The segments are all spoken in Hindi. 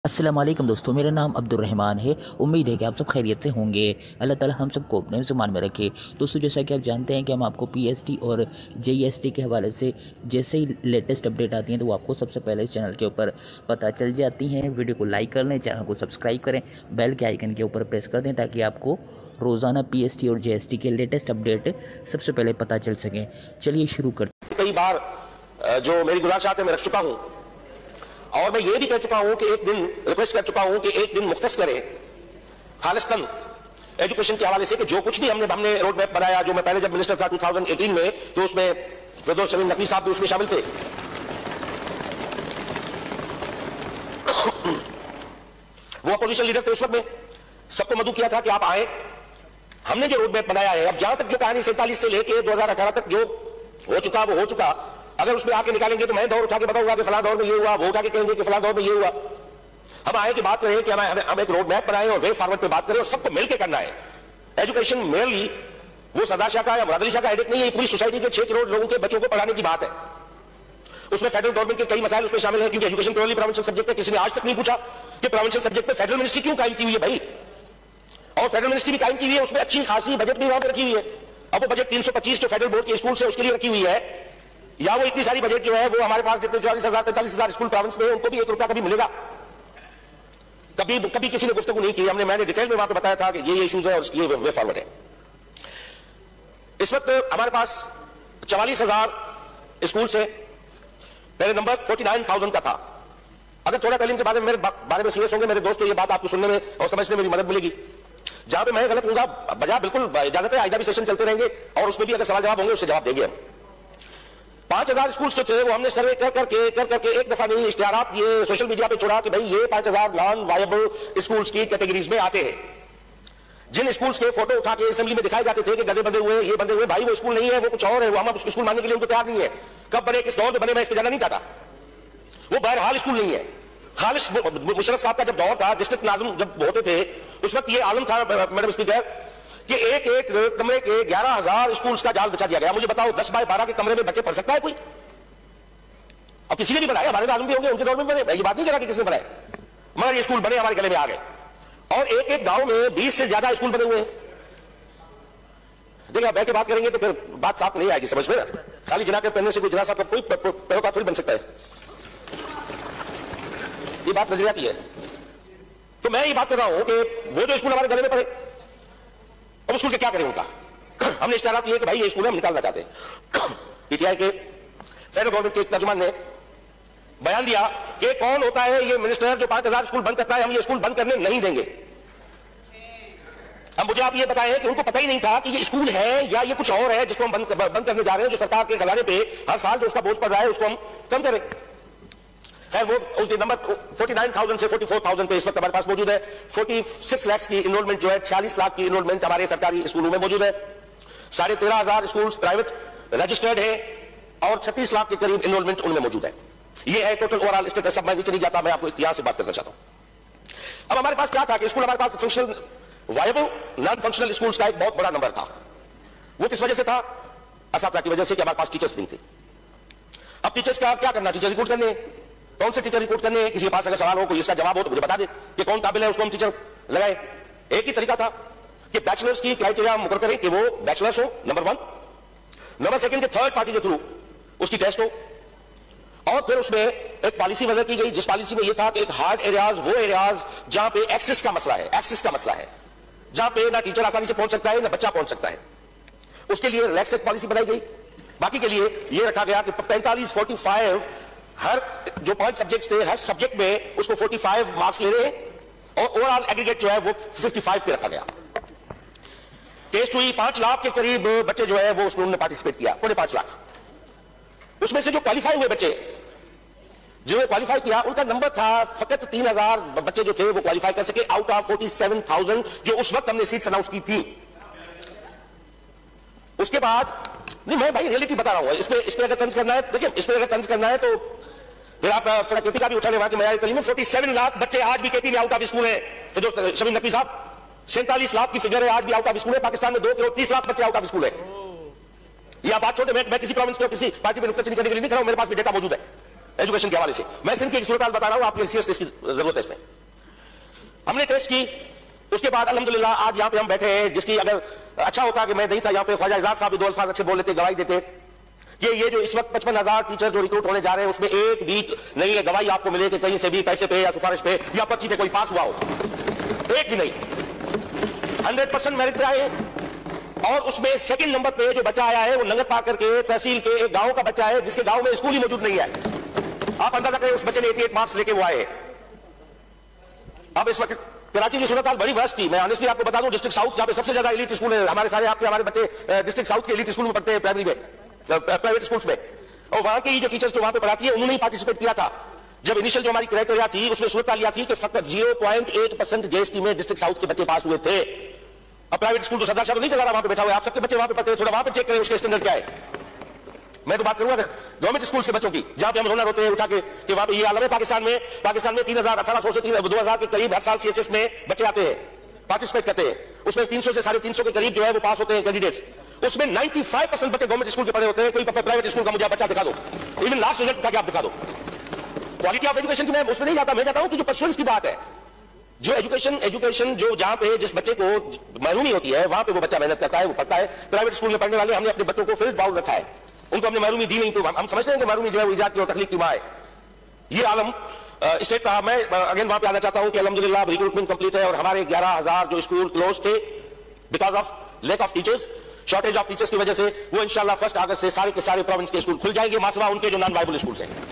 अस्सलाम वालेकुम दोस्तों, मेरा नाम अब्दुल रहमान है। उम्मीद है कि आप सब खैरियत से होंगे। अल्लाह ताला हम सबको अपने ज़ुबान में रखे। दोस्तों, जैसा कि आप जानते हैं कि हम आपको पीएसटी और जेईएसटी के हवाले से जैसे ही लेटेस्ट अपडेट आती हैं तो वो आपको सबसे पहले इस चैनल के ऊपर पता चल जाती हैं। वीडियो को लाइक कर लें, चैनल को सब्सक्राइब करें, बेल के आइकन के ऊपर प्रेस कर दें ताकि आपको रोज़ाना पीएसटी और जेईएसटी के लेटेस्ट अपडेट सबसे पहले पता चल सकें। चलिए शुरू करते हैं। कई बार जो मेरी गुजारिशात है मैं रख चुका हूं और मैं ये भी कह चुका हूं कि एक दिन रिक्वेस्ट कर चुका हूं कि एक दिन मुख्तस करें खालिस्तान एजुकेशन के हवाले से कि जो कुछ भी हमने रोड मैप बनाया, जो मैं पहले जब मिनिस्टर था 2018 में, तो उसमें फिरदौस शमीम नकवी साहब भी उसमें शामिल थे। वो अपोजिशन लीडर थे उस वक्त में, सबको मदऊ किया था कि आप आए। हमने जो रोड मैप बनाया है, अब जहां तक जो कहानी 47 से लेके 2018 तक जो हो चुका वो हो चुका। अगर उसमें आके निकालेंगे तो मैं दौर उठा के बताऊंगा कि फला दौर में ये हुआ, वो उठा के कहेंगे कि फला दौर में ये हुआ। हम आए कि बात करें कि हम एक रोड मैप बनाएं और वे फॉरवर्ड पे बात करें और सबको मिलकर करना है। एजुकेशन मेनली वो सरदार शाह का या मुराद अली शाह का हेडेक नहीं है, पूरी सोसाइटी के 6 करोड़ लोगों के बच्चों को पढ़ाने की बात है। उसमें फेडरल गवर्नमेंट के कई मसाइल उसमें शामिल है, क्योंकि एजुकेशन प्योरली प्रोविंशियल सब्जेक्ट है। किसी ने आज तक नहीं पूछा कि प्रोविंशियल सब्जेक्ट पे फेडरल मिनिस्ट्री क्यों कायम की हुई है भाई, और फेडरल मिनिस्ट्री भी कायम की हुई है, उसमें अच्छी खासी बजट भी वहां पर रखी हुई है। अब वो बजट 325 जो फेडरल बोर्ड के स्कूल से उसके लिए रखी हुई है, या वो इतनी सारी बजट जो है वो हमारे पास जितने 40,000 45,000 स्कूल प्रोविंस में है उनको भी 1 रुपया कभी मिलेगा? कभी किसी ने गुफ्तगू नहीं की। मैंने डिटेल में वहां पे बताया था कि ये इश्यूज है और ये वे फॉरवर्ड है। इस वक्त हमारे पास 44,000 स्कूल से पहले नंबर 49,000 का था। अगर थोड़ा तालीम के बारे में सीरियस होंगे मेरे दोस्तों, ये बात आपको सुनने में और समझने में मेरी मदद मिलेगी। जहां पे मैं गलत हूंगा बजा बिल्कुल इजाजत है, आइंदा भी सेशन चलते रहेंगे और उसमें भी अगर सवाल जवाब होंगे उससे जवाब देंगे हम। 5,000 स्कूल जो थे वो हमने सर्वे कर करके एक दफा नहीं इश्तिहारात ये सोशल मीडिया पे छोड़ा कि भाई ये 5,000 नॉन वायबल स्कूल्स की कैटेगरीज में आते हैं। जिन स्कूल्स के फोटो उठा के असेंबली में दिखाए जाते थे कि गधे बंधे हुए, ये बंधे हुए, भाई वो स्कूल नहीं है, वो कुछ और है। वो हम उसको स्कूल मानने के लिए उनको तैयार नहीं है। कब बने, किस दौर में बने, मैं इस पर जाना नहीं चाहता। वो बहरहाल स्कूल नहीं है। खालिश मुशर्रफ साहब का जब दौर था, डिस्ट्रिक्ट नाज़िम जब होते थे, उस वक्त ये आलम था मैडम स्पीकर कि एक एक कमरे के 11,000 स्कूल्स का जाल बिछा दिया गया। मुझे बताओ 10 बाय 12 के कमरे में बच्चे पढ़ सकता है कोई? अब किसी ने भी बनाया, हमारे आलम भी होंगे, उनके दौर में बने, ये बात नहीं करा कि किसने बनाए, मगर ये स्कूल बने हमारे गले में आ गए। और एक एक गांव में 20 से ज्यादा स्कूल बने हुए हैं। देखिए, आप बैठ के बात करेंगे तो फिर बात साफ नहीं आएगी समझ में ना। खाली जना के पहनने से कोई जना साहब का कोई पैरोकार थोड़ी बन सकता है, ये बात नजर आती है। तो मैं ये बात कर रहा हूं कि वो जो स्कूल हमारे गले में पड़े, अब स्कूल के क्या करें उनका? हमने इश्तिहारात किए कि भाई ये स्कूल हम निकालना चाहते हैं। पीटीआई के फेडरल गवर्नमेंट के एक तर्जुमान ने बयान दिया कि कौन होता है ये मिनिस्टर जो 5,000 स्कूल बंद करता है, हम ये स्कूल बंद करने नहीं देंगे। अब मुझे आप ये बताएं कि उनको पता ही नहीं था कि ये स्कूल है या ये कुछ और है जिसको हम बंद करने जा रहे हैं, जो सरकार के खजाने पे हर साल जो उसका बोझ पड़ रहा है उसको हम कम करें। खैर वो उसके नंबर 49,000 से 44,000 पे इस वक्त हमारे पास मौजूद है। 46 लाख की इनरोलमेंट जो है, 46 लाख की इनरोलमेंट हमारे सरकारी स्कूलों में मौजूद है। 13,500 स्कूल प्राइवेट रजिस्टर्ड है और 36 लाख के करीब इनरोलमेंट उनमें मौजूद है। ये है टोटल ओवरऑल स्टेटस। अब मैं नीचे नहीं जाता, मैं आपको इतिहास से बात करना चाहता हूं। अब हमारे पास क्या था कि स्कूल हमारे पास functional viable non functional schools का एक बहुत बड़ा नंबर था। वो किस वजह से था? असातिज़ा की वजह से कि हमारे पास टीचर्स नहीं थे। अब टीचर्स का क्या करना? टीचर रिक्रूट करने, कौन से टीचर रिक्रूट करने? किसी के पास अगर सवाल हो, कोई इसका जवाब हो तो मुझे बता दे कि कौन काबिल है, उसको हम टीचर लगाए। एक ही तरीका था कि बैचलर्स की क्राइटेरिया मुकर करें कि वो बैचलर्स हो, नंबर 1। नंबर 2 के थर्ड पार्टी के थ्रू उसकी टेस्ट हो, और फिर उसमें एक पॉलिसी वजह की गई जिस पॉलिसी में यह था कि एक हार्ड एरियाज, वो एरियाज जहां पे एक्सेस का मसला है, जहां पे ना टीचर आसानी से पहुंच सकता है ना बच्चा पहुंच सकता है, उसके लिए रिलैक्स पॉलिसी बनाई गई। बाकी के लिए यह रखा गया कि 45-45 हर जो 5 सब्जेक्ट थे, हर सब्जेक्ट में उसको 45 मार्क्स लेने और ओवरऑल एग्रीगेट जो है वो 55 पे रखा गया। टेस्ट हुई, 5 लाख के करीब बच्चे जो है वो उसमें उन्होंने पार्टिसिपेट किया, 5.5 लाख। उसमें से जो क्वालिफाई हुए बच्चे, जिन्होंने क्वालिफाई किया, उनका नंबर था फकत 3,000 बच्चे जो थे वो क्वालिफाई कर सके आउट ऑफ 47,000 जो उस वक्त हमने सीट्स अनाउंस की थी। उसके बाद नहीं, मैं भाई रियलिटी बता रहा हूं। इसमें अगर तंज करना है, देखिए इसमें अगर तंज करना है तो फिर आप थोड़ा केपी का भी उठा लेवा कि मैं तलीम में 47 लाख बच्चे आज भी केपी में आउट ऑफ स्कूल है। तो जो शमीम नकवी साहब 47 लाख की फिगर है, आज भी आउट ऑफ स्कूल है। पाकिस्तान में 2 करोड़ 30 लाख बच्चे आउट ऑफ स्कूल है। ये आप बात छोटे, मैं किसी प्रोविंस को किसी पार्टी में नुक्ताचीनी करने के लिए नहीं कर रहा हूं, मेरे पास भी डेटा मौजूद है एजुकेशन के हवाले से। मैं सिंध की सूरत बता रहा हूं, आपकी सीरियसनेस की जरूरत है इसमें। हमने टेस्ट की, उसके बाद अल्हम्दुलिल्लाह आज यहां पे हम बैठे हैं, जिसकी अगर अच्छा होता कि मैं नहीं था यहां पे, ख्वाजा इजाज साहब भी 2 अल्फाज अच्छे बोल लेते, गवाही देते कि ये जो इस वक्त 55,000 टीचर जो रिक्रूट होने जा रहे हैं उसमें एक भी नहीं है गवाही आपको मिले कि कहीं से भी पैसे पे या सिफारिश पे या पर्ची पे कोई पास हुआ हो, एक भी नहीं। 100% मेरिट पे आए, और उसमें सेकंड नंबर पे जो बच्चा आया है वो नंगत पाकर के तहसील के एक गांव का बच्चा है जिसके गांव में स्कूल ही मौजूद नहीं है। आप अंदाजा करें उस बच्चे ने 88 मार्क्स लेके वो आए। अब इस वक्त कराची की सूरत हाल बड़ी वर्स्ट थी। मैं ऑनेस्टली आपको बता दूं, डिस्ट्रिक्ट साउथ जहां पे सबसे ज्यादा एलीट स्कूल है, हमारे बच्चे डिस्ट्रिक्ट साउथ के एलीट स्कूल में पढ़ते हैं, प्राइमरी में, प्राइवेट स्कूल्स में, और वहां की जो टीचर्स जो वहां पे पढ़ाती है उन्होंने ही पार्टिसिपेट किया था। जब इनिशियल जो हमारी क्राइटेरिया थी उसमें सूरत हाल यह थी कि फकत 0.8% JST में डिस्ट्रिक्ट साउथ के बच्चे पास हुए थे। अब प्राइवेट स्कूल तो सरदार शाह नहीं चला रहा, वहां पे बैठा हुआ है, आप सबके बच्चे वहां पे पढ़ते हैं, थोड़ा वहां पे चेक करें उसके स्टैंडर्ड क्या है। मैं तो बात करूंगा गवर्नमेंट स्कूल के बच्चों की, जहां पे हम रोना रोते हैं उठा के कि वहां पे ये आलम है पाकिस्तान में 3,000 से 2000 के करीब हर साल CSS में बच्चे आते हैं, पार्टिसिपेट करते हैं, उसमें 300 से 350 के करीब जो है वो पास होते हैं कैंडिडेट्स, उसमें 95% बच्चे गवर्नमेंट स्कूल के पढ़े होते हैं। कोई प्राइवेट स्कूल का मुझे बच्चा दिखा दो, इवन लास्ट रिजल्ट उठा के आप दिखा दो। क्वालिटी ऑफ एजुकेशन की मैं उसमें नहीं जाता, मैं जाता हूं कि जो परसुएंस की बात है, जो एजुकेशन जो जहां पे जिस बच्चे को महरूमी होती है वहां पे वो बच्चा मेहनत करता है, वो पढ़ता है। प्राइवेट स्कूल में पढ़ने वाले हमने अपने बच्चों को फिर बाउल रखा है, उनको हमने महरूमी दी नहीं, तो हम समझते हैं कि महरूमी जो है वो इजाद की और तकलीफ की मां है। ये आलम स्टेट का। मैं अगेन वहां पे आना चाहता हूं कि अल्हम्दुलिल्लाह रिक्रूटमेंट कंप्लीट है और हमारे 11,000 जो स्कूल क्लोज थे because of lack of teachers, shortage of teachers की वजह से, वो इंशाल्लाह 1 अगस्त से सारे के सारे प्रोविंस के स्कूल खुल जाएंगे, मासवा उनके जो नॉन वायबल स्कूल हैं।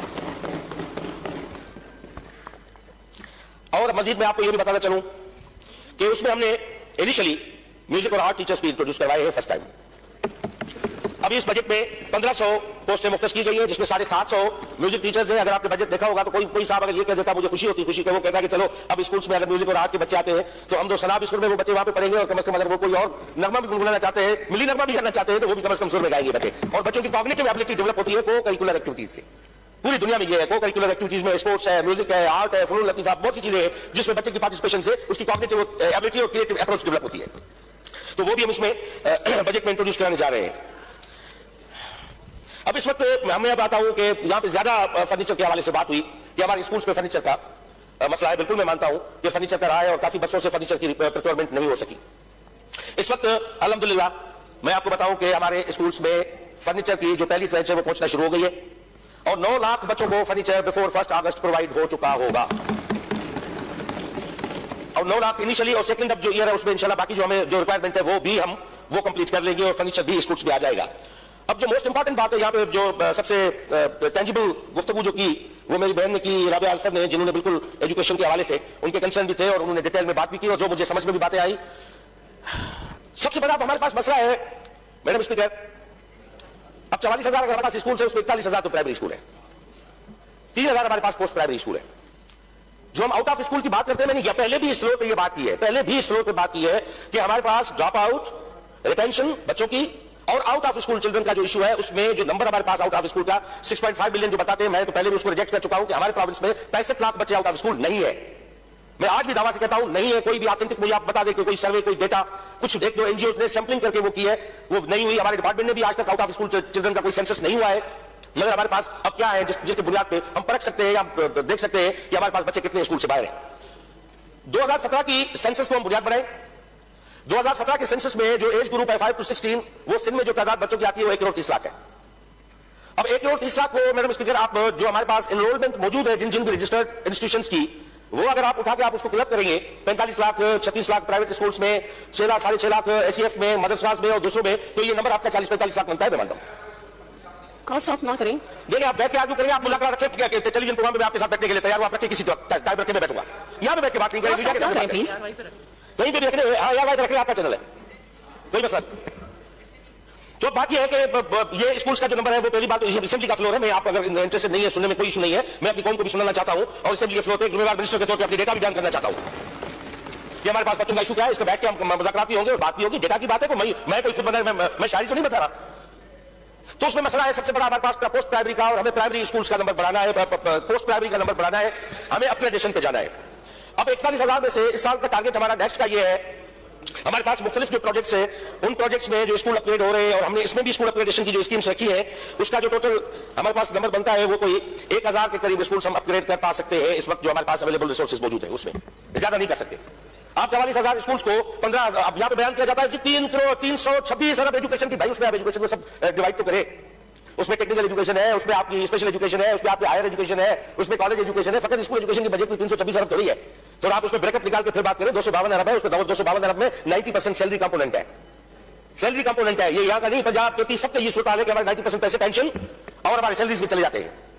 और मजीद मैं आपको यह भी बताना चलूं कि उसमें हमने इनिशियली म्यूजिक और आर्ट टीचर्स भी इंट्रोड्यूस करवाए हैं फर्स्ट टाइम। अभी इस बजट में 1500 पोस्टें मुख्तस की गई है, जिसमें 750 म्यूजिक टीचर्स हैं। अगर आपने बजट देखा होगा तो कोई साहब अगर ये कह देता मुझे खुशी होती, खुशी के वो कहता कि चलो अब स्कूल्स में अगर म्यूजिक और आर्ट के बच्चे आते हैं तो हम 2 सनाब स्कूल में वो बच्चे वहां पे पढ़ेंगे, और कम से कम अगर वो कोई और नगमा भी गुनगुनाना चाहते हैं, मिली नगमा भी करना चाहते हैं, तो वो भी कम से कम सुर में गाएंगे बच्चे। और बच्चों की कॉग्निटिव एबिलिटी डेवलप होती है को करिकुलर एक्टिविटीज से। पूरी दुनिया में ये है, को करिकुलर एक्टिविटीज में स्पोर्ट्स है, म्यूजिक है, आर्ट है, फनून लतीफा, बहुत सी चीजें हैं जिसमें बच्चे की पार्टिसिपेशन से उसकी कॉग्निटिव एबिलिटी और क्रिएटिव अप्रोच डेवलप होती है। तो वो भी हम उसमें बजट में इंट्रोड्यूस कराने जा रहे हैं। अब इस वक्त मैं आता हूं कि यहां पे ज्यादा फर्नीचर के हवाले से बात हुई कि हमारे स्कूल्स में फर्नीचर का मसला है। बिल्कुल मैं मानता हूं कि फर्नीचर का रहा है और काफी बच्चों से फर्नीचर की प्रोक्योरमेंट नहीं हो सकी। इस वक्त अल्हम्दुलिल्लाह मैं आपको बताऊं कि हमारे स्कूल्स में फर्नीचर की जो पहली ट्रेंच है वो पहुंचना शुरू हो गई है, और 9 लाख बच्चों को फर्नीचर बिफोर 1 अगस्त प्रोवाइड हो चुका होगा। और 9 लाख इनिशियली, और सेकंड अब जो ईयर है उसमें इंशाल्लाह बाकी जो हमें जो रिक्वायरमेंट है वो भी हम वो कंप्लीट कर लेंगे और फर्नीचर भी स्कूल्स में आ जाएगा। अब जो मोस्ट इंपॉर्टेंट बात है यहाँ पे जो सबसे टेंजिबल गुफ्तगू जो की वो मेरी बहन ने की, राबिया अल्फर ने, जिन्होंने बिल्कुल एजुकेशन के हवाले से उनके कंसर्न भी थे और उन्होंने डिटेल में बात भी की और जो मुझे समझ में भी बातें आई। सबसे बड़ा हमारे पास मसला है मैडम स्पीकर, अब 44,000 अगर हमारे पास स्कूल है उसमें 41,000 तो प्राइमरी स्कूल है, 3,000 हमारे पास पोस्ट प्राइमरी स्कूल है। जो हम आउट ऑफ स्कूल की बात करते हैं, मैंने पहले भी इस फ्लोर पे ये बात की है, पहले भी इस फ्लोर पे बात की है कि हमारे पास ड्रॉप आउट, रिटेंशन बच्चों की और आउट ऑफ स्कूल चिल्ड्रन का जो इशू है, उसमें जो नंबर हमारे पास आउट ऑफ स्कूल का 6.5 मिलियन जो बताते हैं, मैं तो पहले भी उसको रिजेक्ट कर चुका हूं कि हमारे प्रोविंस में 65 लाख बच्चे आउट ऑफ स्कूल नहीं है। मैं आज भी दावा से कहता हूं नहीं है। कोई भी ऑथेंटिक मुझे आप बता दे कि कोई सर्वे, कोई डेटा, कुछ देख दो, एनजीओ ने सैंपलिंग करके वो की है, वो नहीं हुई। हमारे डिपार्टमेंट ने भी आज तक आउट ऑफ स्कूल चिल्ड्रन का कोई सेंसस नहीं हुआ है। मगर हमारे पास अब क्या है जिसके बुनियाद पे हम परख सकते हैं या देख सकते हैं कि हमारे पास बच्चे कितने स्कूल से बाहर हैं। 2017 की सेंसस को हम बुनियाद बनाए। 2017 के सेंसस में जो एज ग्रुप है 5 to 16, वो सिंध में जो तादाद बच्चों की आती है वो 1,30,00,000 है। अब 1,30,00,000 को मैडम स्पीकर आप जो हमारे पास एनरोलमेंट मौजूद है जिन भी रजिस्टर्ड इंस्टीट्यूशंस की, वो अगर आप उठा के आप उसको क्लब करेंगे 45 लाख, 36 लाख प्राइवेट स्कूल्स में, 6 लाख 6.5 लाख एसीएफ में, मदरसास में और दूसरों में, तो ये नंबर आपका 40-45 लाख बनता है। मैं मानता हूं कॉस्ट ऑफ ना करें, देखिए आप बैठ के आगे करेंगे, आप मुलाकात रखें टेलीविजन प्रोग्राम में आपके साथ बैठने के लिए तैयार हूं, आप रखें किसी टाइम रखे मैं बैठूंगा, यहां पे बैठ के बात नहीं करेंगे, प्लीज कहीं भी रखने, हाँ यार रखें, आपका चैनल है, कोई मसला। तो बात यह है कि ये स्कूल्स का जो नंबर है वो पहली बात असेंबली का फ्लोर है। मैं आप अगर इंटरेस्टेड नहीं है सुनने में कोई इशू नहीं है, मैं अपनी कौम को भी सुनाना चाहता हूं और असेंबली के फ्लोर पे जिम्मेदार मिनिस्टर के तौर पर अपनी डेटा भी बयान करना चाहता हूं कि हमारे पास बच्चों का इशू क्या है। इस पर बैठ के हम मुलाकात भी होंगे और बात भी होगी। डेटा की बात है तो मैं कोई खुद मैं शायरी तो नहीं बता रहा। तो उसमें मसला है सबसे बड़ा हमारे पास पोस्ट प्राइमरी का, और हमें प्राइमरी स्कूल्स का नंबर बढ़ाना है, पोस्ट प्राइमरी का नंबर बढ़ाना है, हमें अपग्रेडेशन पे जाना है। अब 41,000 में से इस साल का टारगेट हमारा नेक्स्ट का ये है हमारे पास मुख्तलिफ जो प्रोजेक्ट्स हैं, उन प्रोजेक्ट्स में जो स्कूल अपग्रेड हो रहे हैं, और हमने इसमें भी स्कूल अपग्रेडेशन की जो स्कीम्स रखी है, उसका जो टोटल हमारे पास नंबर बनता है वो कोई 1000 के करीब स्कूल हम अपग्रेड कर पा सकते हैं इस वक्त जो हमारे पास अवेलेबल रिसोर्सेज मौजूद है, उसमें ज्यादा नहीं कर सकते। आप 44,000 स्कूल्स को 15, अब यहां पर बयान किया जाता है 326 अरब एजुकेशन की, भाई उसमें आप एजुकेशन को सब डिवाइड तो करें। उसमें टेक्निकल एजुकेशन है, उसमें आपकी स्पेशल एजुकेशन है, उसमें आपकी हायर एजुकेशन है, उसमें कॉलेज एजुकेशन है। फकत स्कूल एजुकेशन की बजट में 326 अरब थोड़ी है। तो आप उसमें ब्रेकअप निकाल के फिर बात करें, 252 अरब है, उसमें 252 अरब में 90% सैलरी कंपोनेंट है। सैलरी कंपोनेंट है ये, यहां का नहीं, पंजाब के 30 सबके ये सूरत है कि हमारे 90% पैसे पेंशन और हमारे सैलरीज में चले जाते हैं।